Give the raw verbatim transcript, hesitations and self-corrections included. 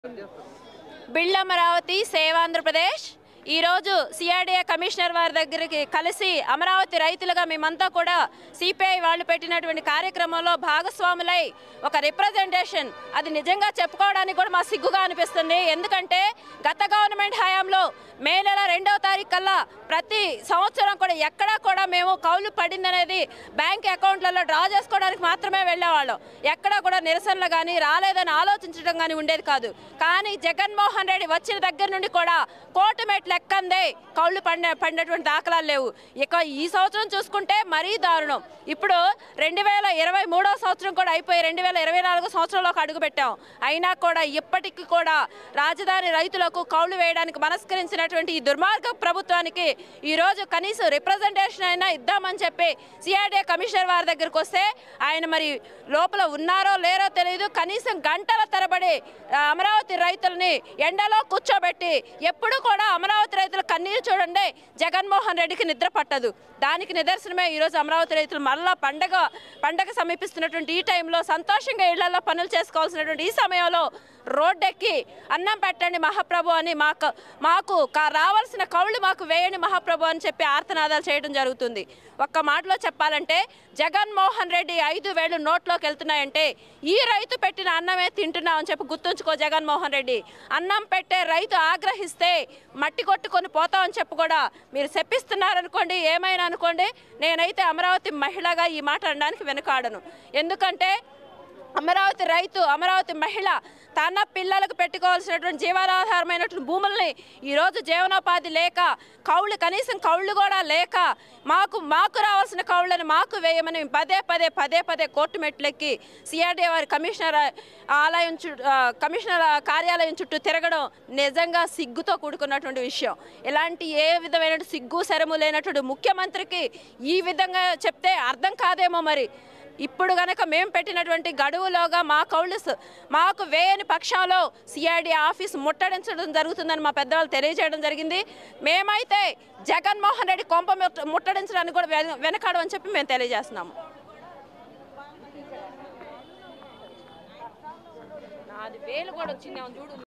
Build Amaravati save Andhra Pradesh ఈ రోజు CRDA commissioner వారి దగ్గరికి కలిసి అమరావతి రైతులుగా మేమంతా కూడా సిపిఐ వాళ్ళు పెట్టినటువంటి కార్యక్రమంలో భాగస్వాములై ఒక రిప్రజెంటేషన్ అది నిజంగా చెప్పుకోవడానికి కూడా మా సిగ్గుగా అనిపిస్తుంది. ఎందుకంటే గత గవర్నమెంట్ హయాంలో మే నెల రెండవ తారీఖు కల్లా ప్రతి సంవత్సరం కూడా ఎక్కడా కూడా మేము కౌలు పడిందనేది బ్యాంక్ అకౌంట్లలో డ్రా చేసుకోవడానికి మాత్రమే వెళ్ళేవాళ్ళం. ఎక్కడా కూడా నిరసనలు కానీ రాలేదని ఆలోచించడం కానీ ఉండేది కాదు. కానీ జగన్మోహన్ రెడ్డి వచ్చిన దగ్గర నుండి కూడా కోర్టు మెట్లు ఎక్కందే కౌలు పండ పడినటువంటి దాఖలాలు లేవు. ఇక ఈ సంవత్సరం చూసుకుంటే మరీ దారుణం. ఇప్పుడు రెండు వేల ఇరవై మూడో సంవత్సరం కూడా అయిపోయి రెండు వేల ఇరవై నాలుగో సంవత్సరంలోకి అడుగుపెట్టాం. అయినా కూడా ఇప్పటికీ కూడా రాజధాని రైతులకు కౌలు వేయడానికి మనస్కరించినటువంటి ఈ దుర్మార్గ ప్రభుత్వానికి ఈరోజు కనీసం రిప్రజెంటేషన్ అయినా ఇద్దామని చెప్పి సిఆర్డీఏ కమిషనర్ వారి దగ్గరికి వస్తే ఆయన మరి లోపల ఉన్నారో లేరో తెలియదు. కనీసం గంటల తరబడి అమరావతి రైతులని ఎండలో కూర్చోబెట్టి ఎప్పుడు కూడా అమరావతి రైతుల కన్నీరు చూడండి, జగన్మోహన్ రెడ్డికి నిద్ర పట్టదు. దానికి నిదర్శనమే ఈరోజు అమరావతి రైతులు మళ్ళా పండగ పండగ సమీపిస్తున్నటువంటి ఈ టైంలో సంతోషంగా ఇళ్లలో పనులు చేసుకోవాల్సినటువంటి ఈ సమయంలో రోడ్డెక్కి అన్నం పెట్టండి మహాప్రభు అని మాకు మాకు రావాల్సిన కౌళ్ళు మాకు వేయండి మహాప్రభు అని చెప్పి ఆర్తనాదాలు చేయడం జరుగుతుంది. ఒక్క మాటలో చెప్పాలంటే జగన్మోహన్ రెడ్డి ఐదు వేలు నోట్లోకి వెళ్తున్నాయంటే ఈ రైతు పెట్టిన అన్నమే తింటున్నామని చెప్పి గుర్తుంచుకో జగన్మోహన్ రెడ్డి. అన్నం పెట్టే రైతు ఆగ్రహిస్తే మట్టి కొట్టుకొని పోతామని చెప్పి కూడా మీరు చెప్పిస్తున్నారనుకోండి, ఏమైనా అనుకోండి, నేనైతే అమరావతి మహిళగా ఈ మాట అనడానికి వెనుకాడను. ఎందుకంటే అమరావతి రైతు అమరావతి మహిళ తన పిల్లలకు పెట్టుకోవాల్సినటువంటి జీవనాధారమైనటువంటి భూముల్ని ఈరోజు జీవనోపాధి లేక కౌళ్ళు కనీసం కౌళ్ళు కూడా లేక మాకు మాకు రావాల్సిన కౌళ్ళని మాకు వేయమని పదే పదే పదే పదే కోర్టు మెట్లెక్కి సిఆర్డీఏ వారి కమిషనర్ ఆలయం చుట్టూ కమిషనర్ కార్యాలయం చుట్టూ తిరగడం నిజంగా సిగ్గుతో కూడుకున్నటువంటి విషయం. ఇలాంటి ఏ విధమైన సిగ్గు శరము లేనటువంటి ముఖ్యమంత్రికి ఈ విధంగా చెప్తే అర్థం కాదేమో. మరి ఇప్పుడు కనుక మేము పెట్టినటువంటి గడువులోగా మా కౌళ్ళు మాకు వేయని పక్షంలో సిఆర్డీ ఆఫీస్ ముట్టడించడం జరుగుతుందని మా పెద్దవాళ్ళు తెలియజేయడం జరిగింది. మేమైతే జగన్మోహన్ రెడ్డి కొంప ముట్టడించడానికి కూడా వెనకాడమని చెప్పి మేము తెలియజేస్తున్నాము. నాది వేలు కూడా వచ్చింది చూడు.